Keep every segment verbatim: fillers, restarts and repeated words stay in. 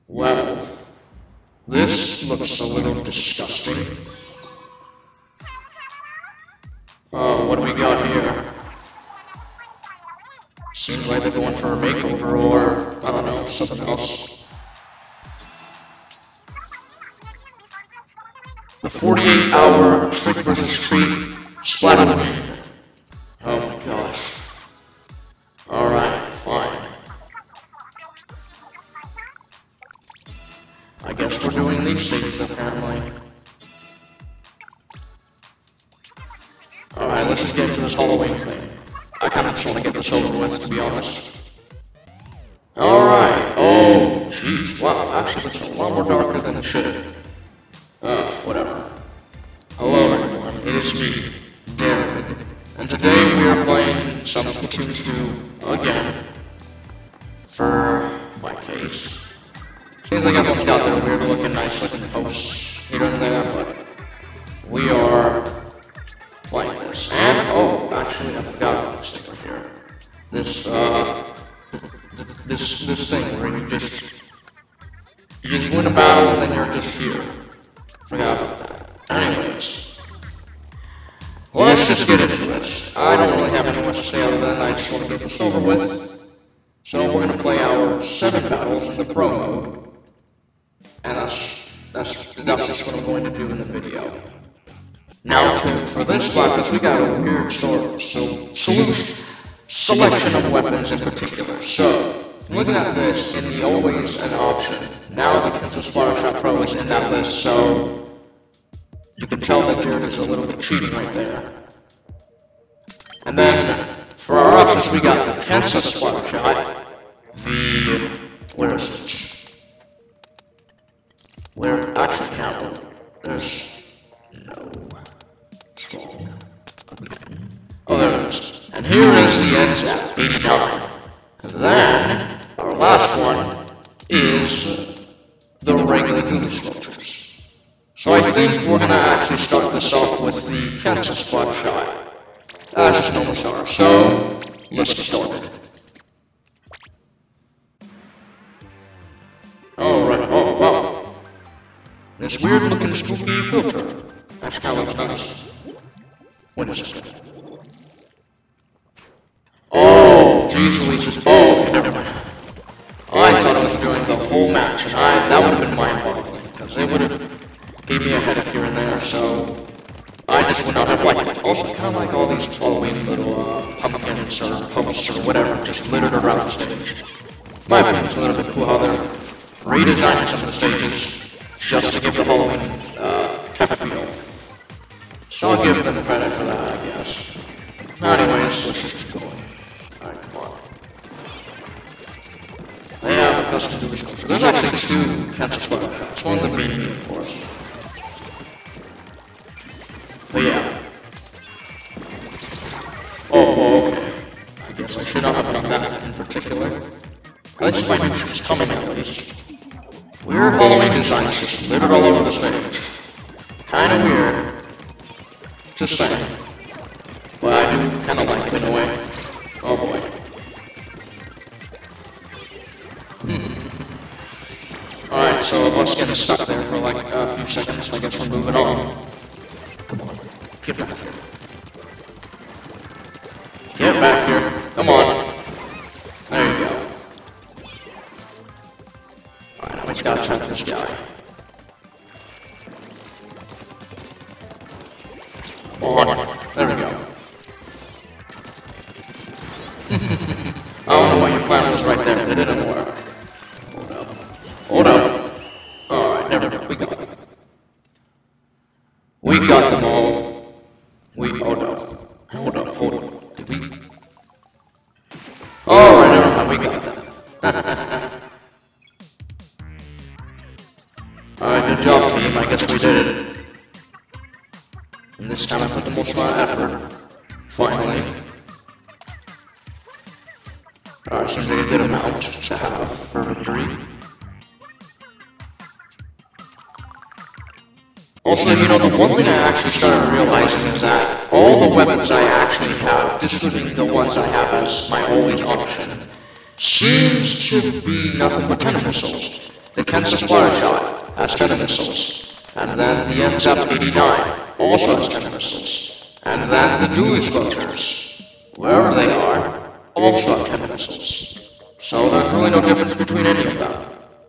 Well, this looks a little disgusting. Oh, what do we got here? Seems like they're going for a makeover or, I don't know, something else. The forty-eight hour Trick versus Treat Splatfest. Oh my gosh. Alright, fine. I guess we're doing these stages apparently. Alright, let's just get into this Halloween thing. I kinda just wanna get this over with, to be honest. Alright, oh, jeez, wow, actually it's a lot more darker than it should. Ugh, whatever. Hello everyone, it is me, Darred, and today we are playing some Splatoon two again. For my case. Seems like everyone's got their weird looking, nice looking posts here and there, but we are playing this. And, oh, actually I forgot about this sticker here. This, uh, this, this thing where you just, you just win a battle and then you're just here. Forgot about that. Anyways, let's just get into it. I don't really have any much to say other than I just want to get this over with. So we're gonna play our seven battles in the pro mode, and that's that's that's just what I'm going to do in the video. Now, to, for this Splatfest, we got a weird sort so solution selection of weapons in particular. So, looking at this in the always an option. Now the Kansas Splatfest Pro is in that list, so you can tell that Darred is a little bit cheating right there. And then, for our options, we got the Kansas Splatfest, the, where is it? Where, actually, now, there's, no, it's wrong. Oh, there it is. And here is the ends at eighty-nine. And then, our last one is the regular Google sculptures. So I think we're gonna actually start this off with the Kansas Splatfest. That's just normal star. So let's get started. Alright, oh wow. This weird looking spooky filter. That's kinda looks nice. What is it? Oh, jeez Louise. Oh, okay, never mind. I thought I was doing the whole match, and I that would have been mind-boggling, because they would have gave me a headache here and there, so I just would not have liked it. Also, kind of like all these Halloween little uh, pumpkins or posts or whatever just littered around the stage. My opinion, it's a little bit cool how they're redesigning some of the stages just to give the Halloween uh, type of feel. So I'll give them credit for that, I guess. Anyways, let's just keep going. Alright, come on. They have a custom to this culture. There's actually two Kansas Splatfest. One's the mini, of course. But yeah. Oh, oh, okay. I guess I should not have done that in particular. At least if I knew she was coming at least. Weird Halloween designs just littered all over the stage. Kinda weird. Just saying. But I do kinda like it in a way. Oh boy. Hmm. Alright, so let's get stuck there for like a few seconds. I guess we're moving on. Come on. Get back here. Get back here. Come on. There you go. Alright, now we just gotta check this guy. Come on. There we go. I don't know what your plan was right there, but it didn't work. Hold up. Hold up. Alright, never mind. We got it. We got them all. We, oh no. Hold up, hold up. Did we? Alright, never mind, we got them. Alright, good job team, I guess we did it. And this time I put the most amount of effort. Finally. Alright, seems like a good amount to have for victory. Also, you know, the one thing I actually started realizing is that all the weapons I actually have, discluding the ones I have as my always option, seems to be nothing but ten missiles. The Kensa Splatfest has ten missiles. And then the N Z eighty-nine also has ten missiles. And then the Dually Sculptures, wherever they are, also have ten missiles. So there's really no difference between any of them.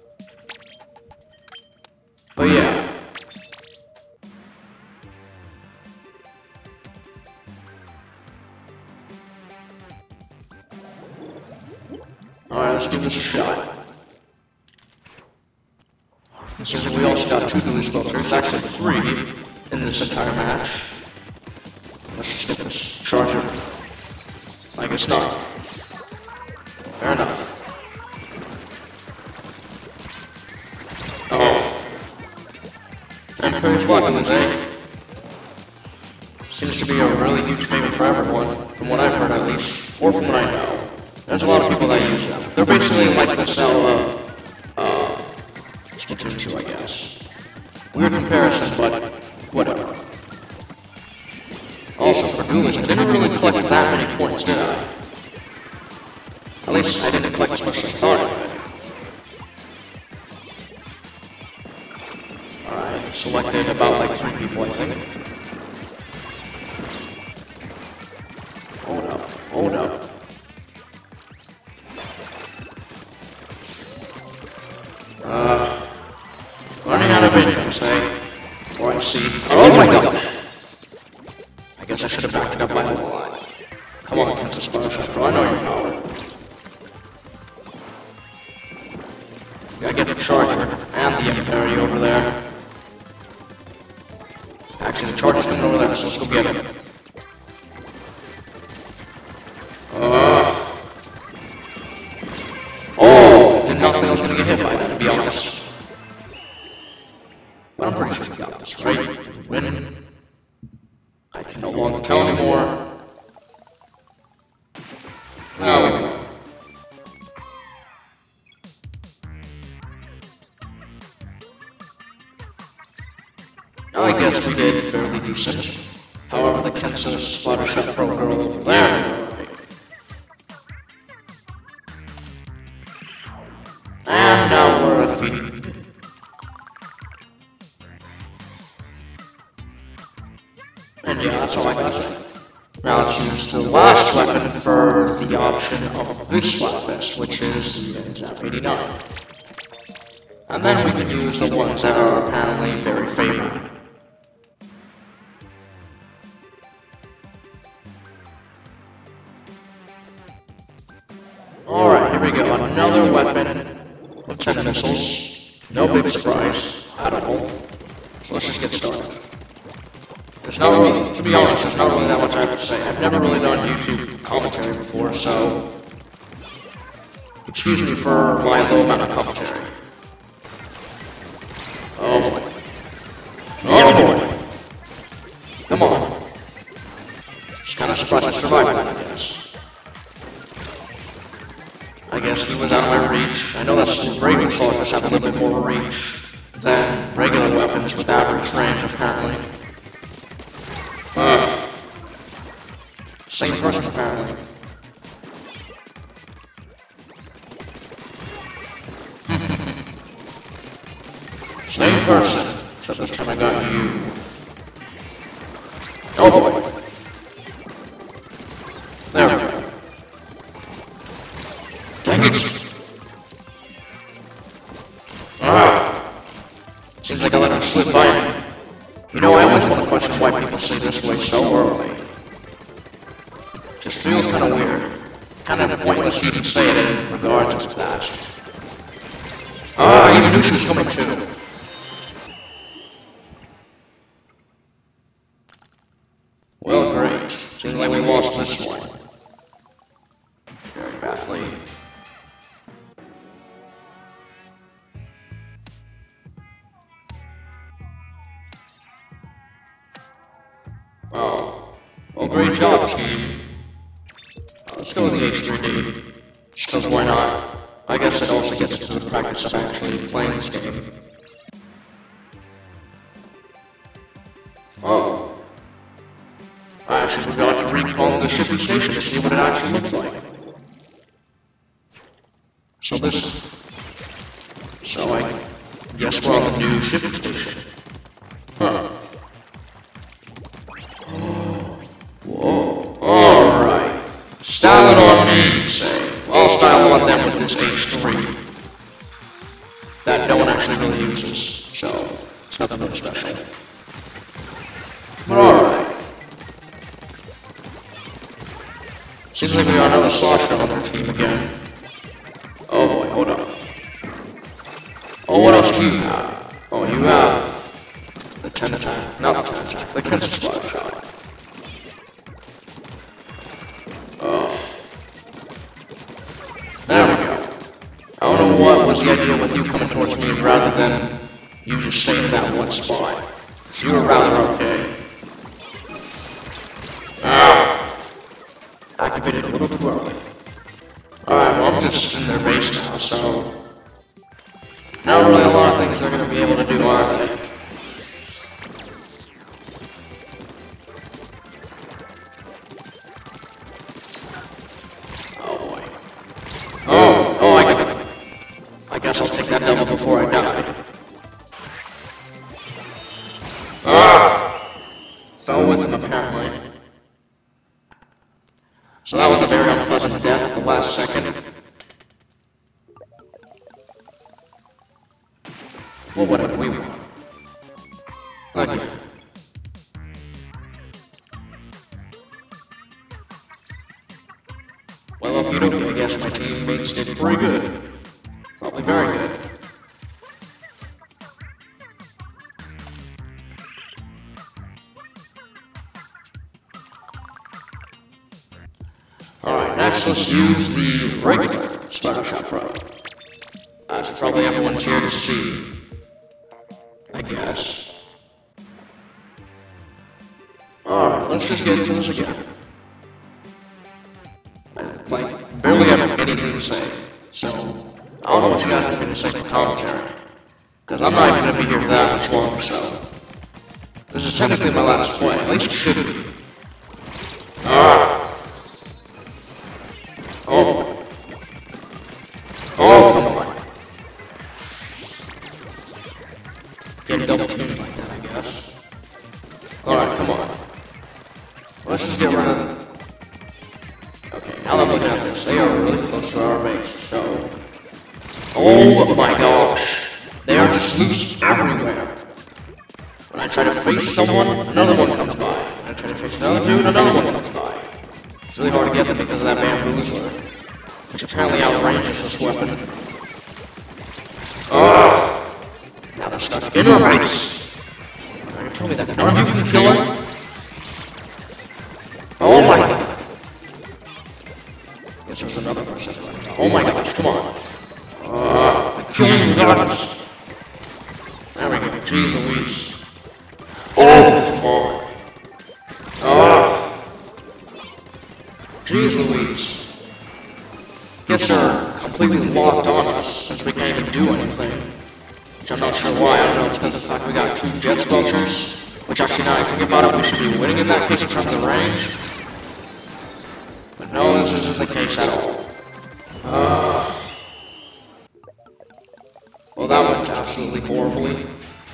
But yeah. Alright, let's give this a shot. Since we also got two Dually Sculptures, actually three in this entire match. Let's just get this charger. I guess not. Fair enough. Oh. And Curry's walking his egg. Seems to be a really huge favorite for everyone, from what I've heard at least, or from what I know. There's a lot of people that use them. They're basically like the cell of, uh, Splatoon two, I guess. Weird comparison, but whatever. Also, for duelism, I didn't really collect that many points, did I? At least I didn't collect as much as I thought I would. Alright, selected about like three people, I think. Hold up, hold up. Uh, running out of income, say. Or I see. Oh my gosh! I guess I should have backed it up my whole line. Come on, Kansas Splatfest, bro. I know your power. Gotta get the charger and the Imperi over there. Actually, the charger's coming over there, so let's go get it. Uh, oh! Did not think I was gonna get hit by that, to be honest. But I'm pretty sure we got this, right? Win. I can no longer tell anymore. There we go. I guess we did fairly decent. However, the Kensa Splatfest Pro Girl, there we go. And now we're defeated. And yeah, that's all I got to say. Now let's use the last weapon for the option of this Splatfest, which is the N Z eighty-nine. And then we can use the ones that are apparently very favored. Alright, here we go. Another weapon with ten missiles. No big surprise at all. So let's just get started. It's not really, to be honest, it's not really that much I have to say. I've never really done YouTube commentary before, so excuse me for my low amount of commentary. Oh boy. Oh boy. Come on. Just kind of surprised I survived that, I guess. I guess he was out of my reach. I know that regular soldiers have a little bit more reach than regular weapons with average range, apparently. Uh, same person, apparently. Same person, except this time I got you. Oh boy. There we go. Dang it! Ah! Seems like I let him slip by me. You know, I always want to question why people say this way so early. Just feels kind of weird. Kind of pointless to even say it in regards to that. Ah, I even knew she was coming too. Well, great. Seems like we lost this one. Very badly. Oh. Well, great job, team. Let's go with the H three D. Just because why not? I guess it also gets to the practice of actually playing this game. Oh. I actually forgot to recall the shipping station to see what it actually looks like. So this... So I Guess we're on the new shipping station. Huh. Whoa. Alright. Style it on me, you say. I'll style on them with this H three. That no one actually really uses, so it's nothing really special. But alright. Seems like we got another Slosher on our team again. Oh boy, hold up. Oh, what else do you have? Oh, you have the ten attack, not the ten attack, the Kensa Splash Shot. Oh. There we go. I don't know what was the idea with you coming towards me rather than you just staying in that one spot. So you were rather okay. Ah! Activated a little too early. Alright, well I'm just in their base now, so... Not really a lot of things they're gonna be able to do, are they? Oh boy. Oh, oh, I got... I guess I'll take that double before I die. Ah! Fell with him apparently. So that was a very unpleasant death at the last second. Well, what did we want? Okay. Well, okie dokie, I guess my teammates did pretty good. Probably very good. Alright, next let's use the regular Spider Shot Pro. That's probably everyone's here to see. I guess. Alright, let's just get into this again. I, like, barely have anything to say, so I don't know what you guys are going to say for commentary. Because I'm not even going to be here that much longer, so... This is technically my last play, at least it should be. Ah! Oh. Oh, come on. Get double teamed like that, I guess. Alright, come on. Let's just get rid of it. Okay, now that I'm looking at this, they are really close to our base, so... Oh my gosh! They are just loose everywhere! When I try to face someone, another one comes by. When I try to face another dude, another one comes by. It's really hard to get them because of that bamboozler, which apparently outranges this weapon. Ugh! Now they're stuck in our ice! Are you telling me that none of you can kill him? Oh my god! Guess there's another person. Oh my gosh, come on! Ah, the killing goddess! There we go, jeez Louise. Oh, come on! Ah! Jeez Louise. Guess they're completely locked on us since we can't even do anything. Which I'm not sure why. I don't know if it's because of the fact we got two jet squelchers. Which actually, now I think about it, we should be winning in that case in terms of range. But no, this isn't the case at all. Uh, well, that went absolutely horribly.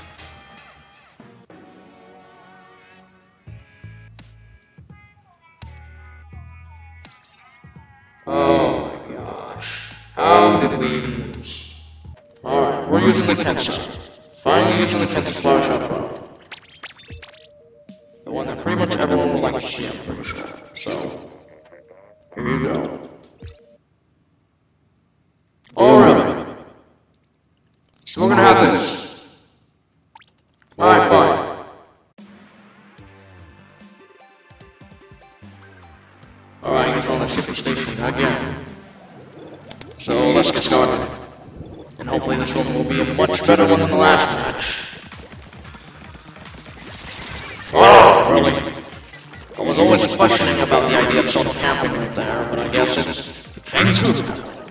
Oh my gosh. How did we lose? Alright, we're using the Kensa. Finally using the Kensa Splash Shot Pro. The one that pretty much everyone would like to see, I'm pretty sure. So, here you go. Alright. So we're gonna have this. Alright, fine. Alright, I guess we're on the shipping station again. So let's get started. And hopefully this one will be a much better one than the last match. Oh, really? I was always questioning about the idea of someone camping right there, but I guess it's it came true.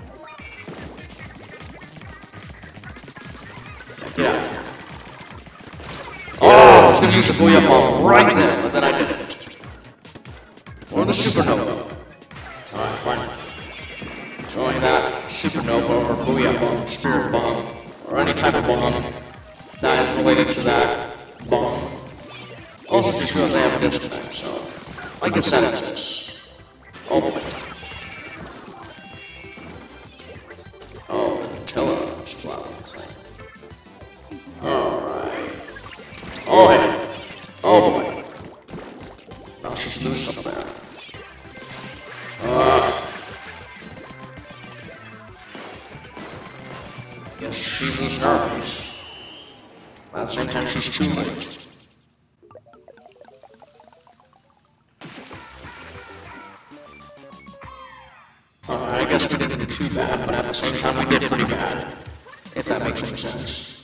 Get out of here. Oh, I was gonna use the Booyah Bomb right there, but then I didn't. Or the Supernova. Alright, fine. Throwing that Supernova or Booyah Bomb, Spirit Bomb, or any type of bomb that is related to that bomb. Also, just realized I have a disconnect, so I guess that exists. Oh boy. Oh, the Tilla Splatfest thing. Alright. Oh, hey. Oh boy. Now she's loose up there. Uh, Guess she's loose in our piece. At the same time, she's too late. Alright, I guess we didn't do too bad, but at the same time, we did pretty bad. If that makes any sense.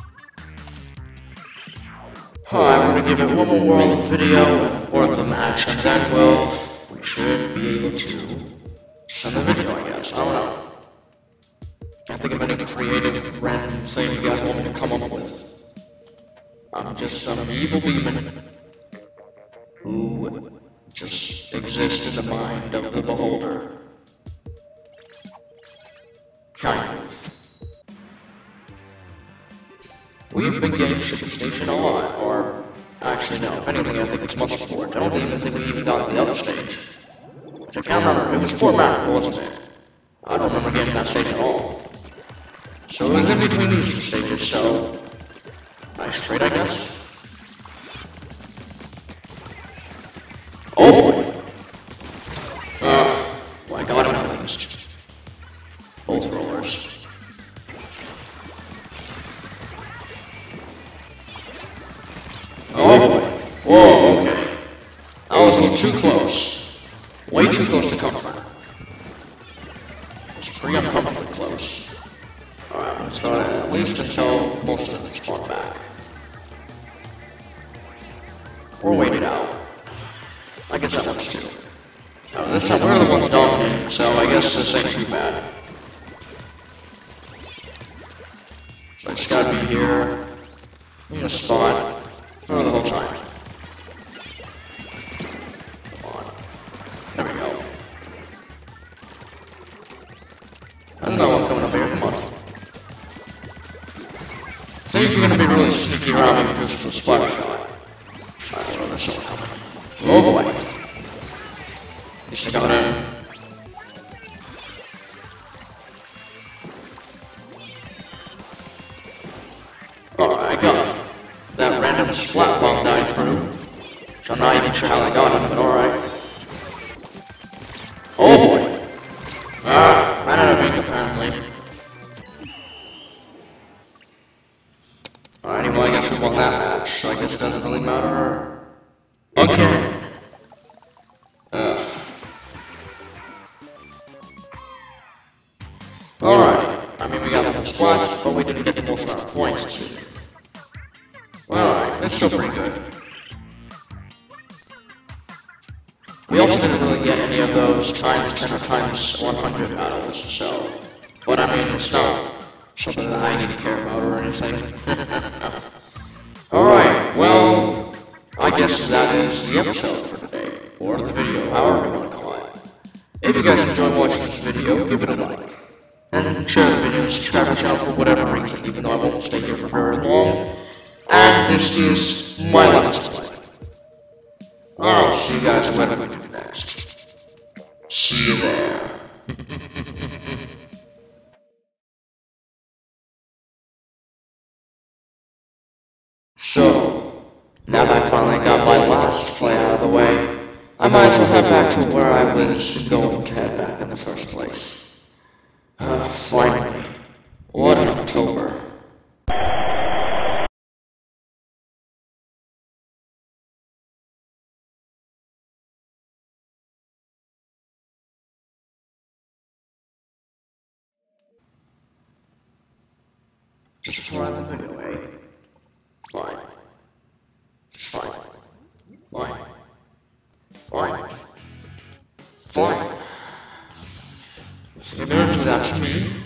Alright, we're gonna give it one more world video, or the match, and then we'll... we should be able to send the video, I guess. I don't know. Can't think of any creative, random thing you guys want me to come up with. I'm just some evil demon who just exists in the mind of the beholder. Kind of. We've been getting shipping station a lot, or actually no, if anything I think it's muscle sport. I don't even think we even got the other stage. Which I can't remember, it was Fort Mackerel, wasn't it? I don't remember getting that stage at all. So it was in between these two stages, so... nice trade, I guess? Oh boy! Uh, well, I got him at least. Both rollers. Oh boy. Whoa, okay. That was a little too close. Way too close to comfort. It's pretty uncomfortably close. Alright, let's go at least until most of them spawn back. Or wait it out. I guess that works too. Now, this time we're the ones dominating, so I guess this ain't too bad. So I just gotta be here, in the spot, for the whole time. Come on. There we go. There's no one coming up here, come on. Think you're gonna be really sneaky around me just for a splash shot. Alright, well, there's someone coming. Oh boy. At least I got in. Alright, I got him. That random splat bomb died through. Which I'm not even sure how I got him, but alright. Oh boy. Ah, ran out of ink apparently. Alrighty, well I guess we won that match, so I guess it doesn't really matter. Okay. Ugh. Alright. I mean, we got the splats, but we didn't get the most amount of points. Well, alright, that's still pretty good. We also didn't really get any of those times ten or times one hundred battles, so... but I mean, it's not something that I need to care about or anything. Alright, well... I guess that is the episode for today, or the video, however you want to call it. If you guys enjoyed watching this video, give it a like. And share the video and subscribe to the channel for whatever reason, even though I won't stay here for very long. And this is my last play. I'll see you guys when we do next. See you there. So, now that I finally got my last play out of the way, I might as well head back to where I was going to head back in the first place. Uh, finally. What an October. Just throw out the video, eh? Fine. Just fine. Fine. Fine. Fine. So you're gonna do that to me?